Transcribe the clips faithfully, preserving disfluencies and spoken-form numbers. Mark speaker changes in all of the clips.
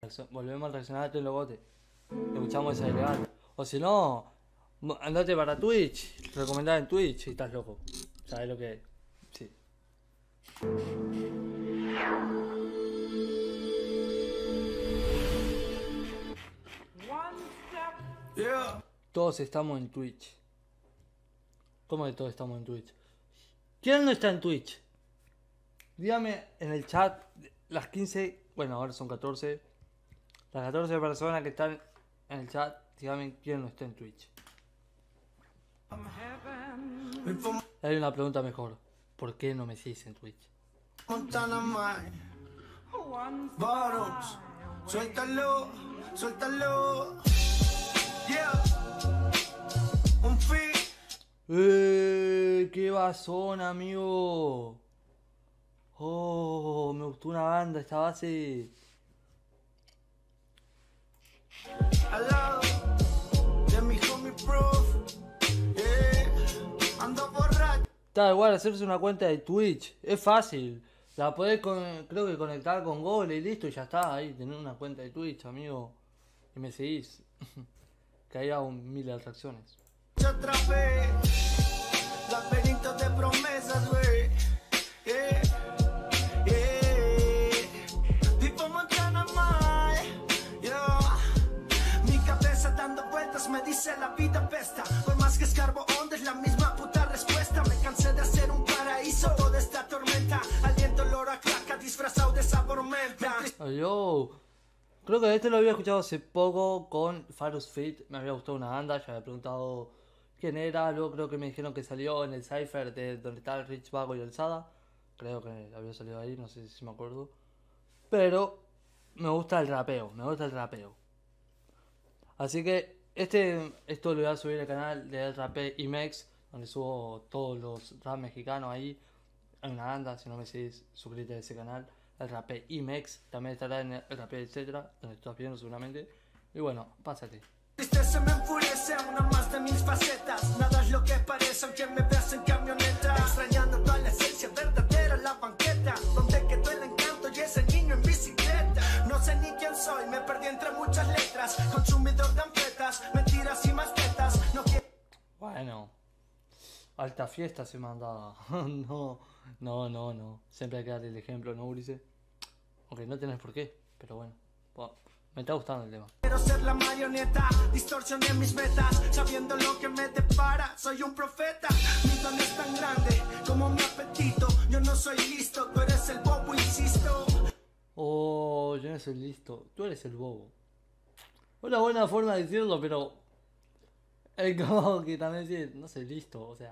Speaker 1: volvemos a reaccionar a Tren Logote. Escuchamos esa ilegal. O si no, andate para Twitch. Recomendar en Twitch si estás loco. ¿Sabes lo que es? Sí.
Speaker 2: Yeah.
Speaker 1: Todos estamos en Twitch. ¿Cómo que todos estamos en Twitch? ¿Quién no está en Twitch? Dígame en el chat las quince, bueno ahora son catorce. Las catorce personas que están en el chat, dígame quién no está en Twitch. Hay una pregunta mejor. ¿Por qué no me seguís en Twitch?
Speaker 2: Montana Mine. Bottoms. Suéltalo, suéltalo. Yeah. Un fin.
Speaker 1: ¡Eh! ¡Qué basón, amigo! Oh, me gustó una banda esta base.
Speaker 2: Al lado de mi homie Proof. Yeah. Ando borracho.
Speaker 1: Está igual hacerse una cuenta de Twitch. Es fácil. La podés con, creo que conectar con Google y listo y ya está. Ahí tener una cuenta de Twitch, amigo. Y me seguís. Que ahí hago mil de atracciones.
Speaker 2: Otra vez. Laberinto de promesas, güey. Yeah. Yeah. Tipo Montana Mine. Yeah. Mi cabeza dando vueltas me dice la vida pesta. Por más que escarbo onda es la misma puta respuesta. Me cansé de hacer un paraíso toda esta tormenta. Aliento olor a claca disfrazado de sabor menta.
Speaker 1: Yo creo que este lo había escuchado hace poco con Farus Fit. Me había gustado una banda, ya había preguntado quién era. Luego creo que me dijeron que salió en el Cypher de donde está el Rich Vago y el Sada. Creo que había salido ahí, no sé si me acuerdo. Pero me gusta el rapeo, me gusta el rapeo. Así que este esto lo voy a subir al canal de El Rapé Imex, donde subo todos los rap mexicanos ahí. Hay una banda, si no me seguís, suscríbete a ese canal. El Rapé Imex, también estará en El Rapé etcétera, donde estás viendo seguramente. Y bueno, pásate.
Speaker 2: Tristeza me enfurece, una más de mis facetas. Nada es lo que parece, aunque me veas en camioneta. Extrañando toda la esencia verdadera, la banqueta. Donde quedó el encanto y ese niño en bicicleta. No sé ni quién soy, me perdí entre muchas letras. Consumidor de anfetas, mentiras y más tetas. No quiero...
Speaker 1: Bueno, alta fiesta se mandaba. No, no, no, no. Siempre hay que darle el ejemplo, ¿no, Ulises? Aunque no tenés por qué, pero bueno. Bueno, me está gustando el tema.
Speaker 2: Quiero ser la marioneta, distorsioné mis metas, sabiendo lo que me depara, soy un profeta. Mi don es tan grande como mi apetito. Yo no soy listo, tú eres el bobo, insisto.
Speaker 1: Oh, yo no soy listo, tú eres el bobo. Una buena forma de decirlo, pero es como que también decir, no soy listo, o sea,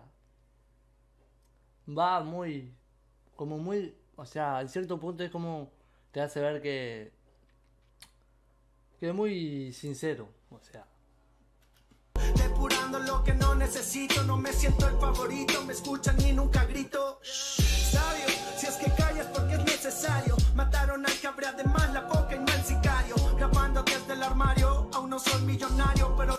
Speaker 1: va muy, como muy, o sea, en cierto punto es como te hace ver que que es muy sincero, o sea.
Speaker 2: Depurando lo que no necesito, no me siento el favorito, me escuchan y nunca grito. Shh, sabio, si es que callas porque es necesario. Mataron al que habría de más la boca y no el sicario. Grabando desde el armario, aún no soy millonario, pero...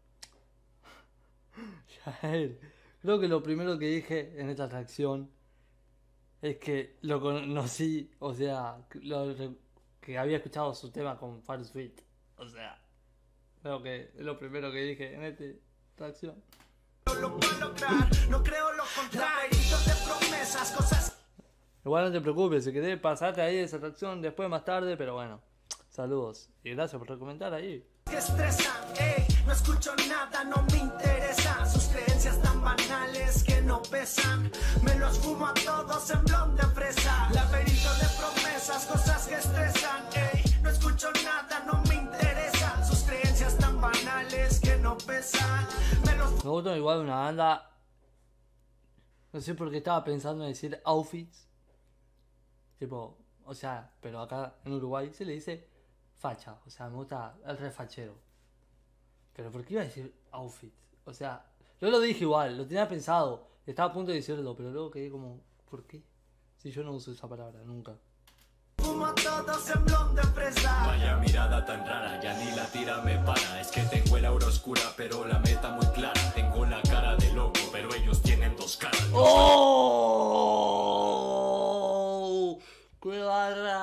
Speaker 1: Yael, creo que lo primero que dije en esta atracción es que lo conocí, o sea, lo, que había escuchado su tema con Farus Fit. O sea, creo que es lo primero que dije en esta atracción.
Speaker 2: Lo puedo lograr, no creo lo contrario. De promesas, cosas...
Speaker 1: Igual no te preocupes, si querés pasarte ahí esa atracción después más tarde, pero bueno, saludos y gracias por recomendar ahí.
Speaker 2: Que estresan, ey, no escucho nada, no me interesa. Sus creencias tan banales que no pesan. Me los fumo a todos en blonde fresa. Laberinto de promesas, cosas que estresan, ey, no escucho nada, no me interesa. Sus creencias tan banales que no pesan. Me los
Speaker 1: Me gusta igual una banda. No sé por qué estaba pensando en decir outfits. Tipo, o sea, pero acá en Uruguay se le dice facha. O sea, me gusta el refachero. Pero ¿por qué iba a decir outfit? O sea, yo lo dije igual, lo tenía pensado. Estaba a punto de decirlo, pero luego quedé como, ¿por qué? Si yo no uso esa palabra, nunca.
Speaker 2: fumo a todos en blonde fresa.
Speaker 3: Vaya mirada tan rara, ya ni la tira me para. Es que tengo el aura oscura, pero la meta muy clara. Tengo la cara de loco, pero ellos tienen dos caras.
Speaker 1: ¡Oh! ¡Qué barraco!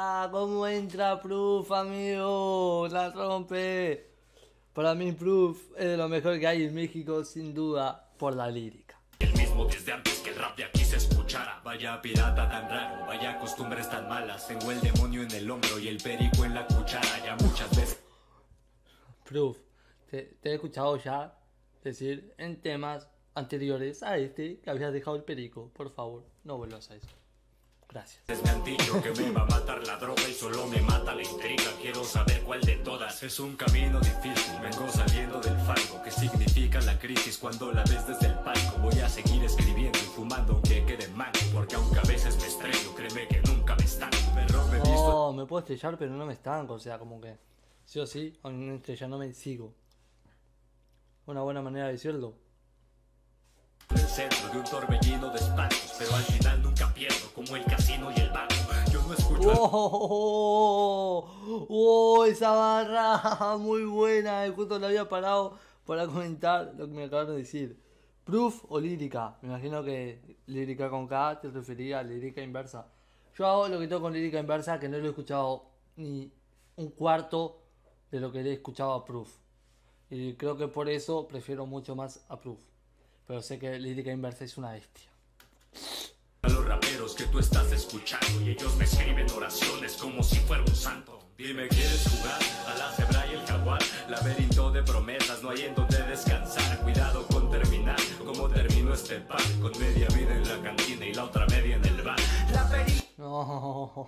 Speaker 1: ¿Cómo entra Proof, amigo? La rompe. Para mí Proof es de lo mejor que hay en México, sin duda, por la lírica.
Speaker 3: El mismo desde antes que el rap de aquí se escuchara. Vaya pirata tan raro, vaya costumbres tan malas. Tengo el demonio en el hombro y el perico en la cuchara. Ya muchas veces.
Speaker 1: Proof, te, te he escuchado ya decir en temas anteriores a este que habías dejado el perico. Por favor, no vuelvas a eso. Gracias.
Speaker 3: Me han dicho que me va a matar la droga y solo me mata la intriga. Quiero saber cuál de todas es un camino difícil. Vengo saliendo del fango. ¿Qué significa la crisis cuando la ves desde el palco? Voy a seguir escribiendo y fumando aunque quede manco. Porque aunque a veces me estrello, créeme que nunca me estanco. Pero me he visto...
Speaker 1: No, me puedo estrellar pero no me estanco. O sea, como que sí o sí, aunque estrellándome sigo. Una buena manera de decirlo.
Speaker 3: En el centro de un torbellino de espantos, pero al final nunca pierdo, como el casino y el banco. Yo no escucho.
Speaker 1: ¡Oh! ¡Oh! Esa barra muy buena. Justo la había parado para comentar lo que me acabaron de decir. ¿Proof o lírica? Me imagino que lírica con K te refería a lírica inversa. Yo hago lo que tengo con lírica inversa, que no lo he escuchado ni un cuarto de lo que le he escuchado a Proof. Y creo que por eso prefiero mucho más a Proof. Pero sé que lírica inversa es una bestia.
Speaker 3: A los raperos que tú estás escuchando y ellos me escriben oraciones como si fuera un santo. Dime, ¿quieres jugar a la cebra y el jaguar? Laberinto de promesas, no hay en donde descansar. Cuidado con terminar, como terminó este par. Con media vida en la cantina y la otra media en el bar.
Speaker 1: No,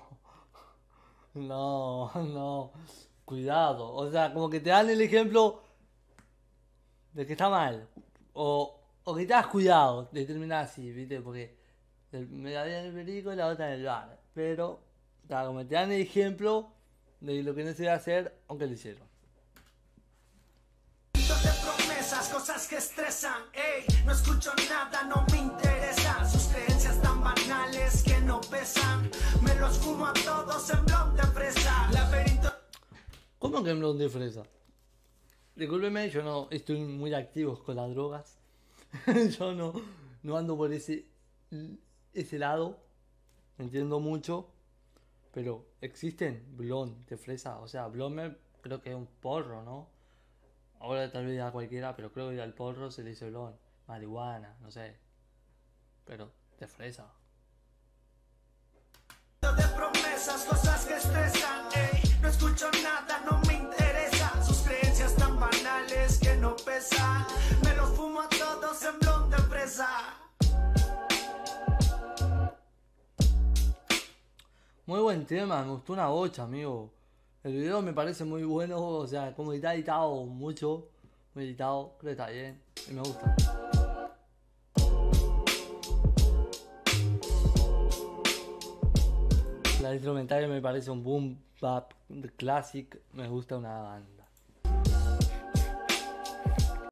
Speaker 1: no, no. Cuidado. O sea, como que te dan el ejemplo de que está mal. O... O que te has cuidado de terminar así, ¿viste? Porque me la vida en el perico y la otra en el bar. Pero, claro, como te dan el ejemplo de lo que no se debe hacer, aunque lo hicieron.
Speaker 2: De promesas, cosas que estresan, ey, no escucho nada, no me interesa. Sus creencias tan banales que no pesan. Me los fumo a todos en blond de fresa. Laberinto.
Speaker 1: ¿Cómo que en blond de fresa? Discúlpeme, yo no estoy muy activo con las drogas. Yo no, no ando por ese, ese lado, entiendo mucho, pero existen blond de fresa, o sea, blond creo que es un porro, ¿no? Ahora tal vez a cualquiera, pero creo que al porro se le dice blond, marihuana, no sé, pero de fresa.
Speaker 2: De promesas, cosas que estresan, ey, no escucho nada, no me interesa. Sus creencias tan banales que no pesan. Me los fumo a todos en blond de fresa.
Speaker 1: Muy buen tema, me gustó una bocha, amigo. El video me parece muy bueno, o sea, como está editado mucho, muy editado, creo que está bien, y me gusta. La instrumentaria me parece un boom bap classic, me gusta una banda.